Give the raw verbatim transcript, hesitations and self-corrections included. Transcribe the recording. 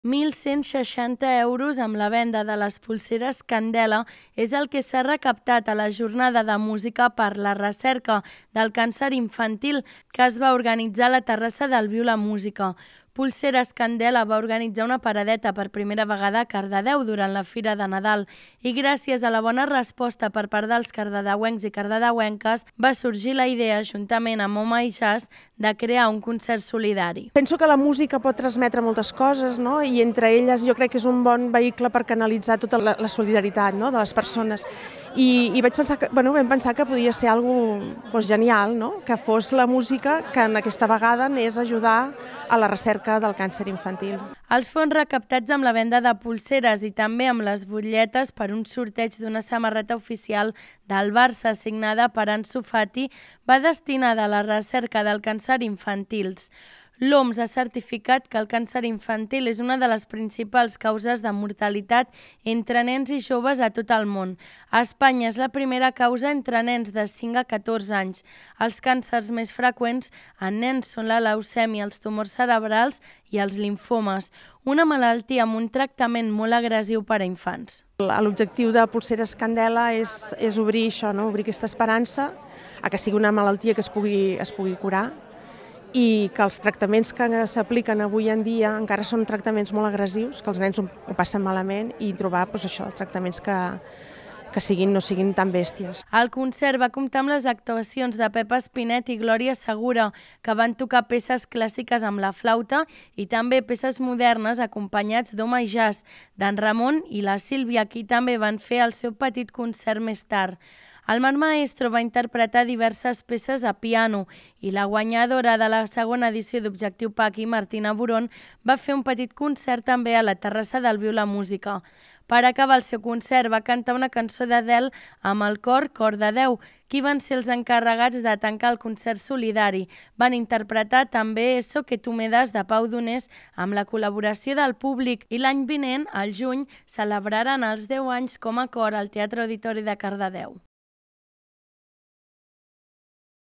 mil cent seixanta euros amb la venda de les polseres Candela és el que s'ha recaptat a la jornada de música per la recerca del càncer infantil que es va organitzar a la terrassa del Viu la Música. Polseres Candela va organitzar una paradeta per primera vegada a Cardedeu durant la Fira de Nadal i gràcies a la bona resposta per part dels cardedeuencs i cardedeuenques va sorgir la idea, juntament amb Home i Jazz, de crear un concert solidari. Penso que la música pot transmetre moltes coses, no? I entre elles jo crec que és un bon vehicle per canalitzar tota la, la solidaritat, no? De les persones. I, i vaig pensar que, bueno, vam pensar que podia ser algo pues, genial, no? Que fos la música que en aquesta vegada anés a ajudar a la recerca del càncer infantil. Els fons recaptats amb la venda de polseres i també amb les butlletes per un sorteig d'una samarreta oficial del Barça signada per Ansu Fati va destinada a la recerca del càncer infantils. L'O M S ha certificat que el càncer infantil és una de les principals causes de mortalitat entre nens i joves a tot el món. A Espanya és la primera causa entre nens de cinc a catorze anys. Els càncers més freqüents en nens són la leucèmia, els tumors cerebrals i els limfomes, una malaltia amb un tractament molt agressiu per a infants. L'objectiu de Polseres Candela és, és obrir això, no? Obrir aquesta esperança a que sigui una malaltia que es pugui, es pugui curar, i que els tractaments que s'apliquen avui en dia encara són tractaments molt agressius, que els nens ho passen malament, i trobar doncs, això, tractaments que, que siguin, no siguin tan bèsties. El concert va comptar amb les actuacions de Pepa Espinet i Glòria Segura, que van tocar peces clàssiques amb la flauta i també peces modernes acompanyats d'Home i Jazz, d'en Ramon i la Sílvia, qui també van fer el seu petit concert més tard. El Mar Maestro va interpretar diverses peces a piano i la guanyadora de la segona edició d'Objectiu Paqui, Martina Boron, va fer un petit concert també a la terrassa del Viu la Música. Per acabar el seu concert va cantar una cançó d'Adele amb el cor Cor de Déu, qui van ser els encarregats de tancar el concert solidari. Van interpretar també Eso que tu me das de Pau Donés amb la col·laboració del públic i l'any vinent, al juny, celebraran els deu anys com a cor al Teatre Auditori de Cardedeu.